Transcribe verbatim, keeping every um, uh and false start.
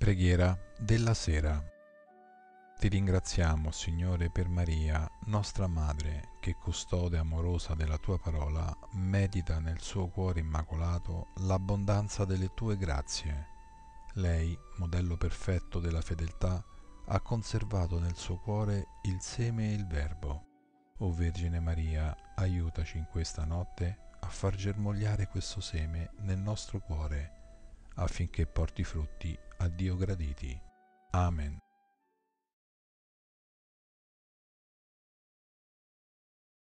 Preghiera della sera. Ti ringraziamo, Signore, per Maria, nostra Madre, che custode amorosa della Tua parola, medita nel suo cuore immacolato l'abbondanza delle Tue grazie. Lei, modello perfetto della fedeltà, ha conservato nel suo cuore il seme e il Verbo. O Vergine Maria, aiutaci in questa notte a far germogliare questo seme nel nostro cuore, affinché porti frutti a Dio graditi. Amen.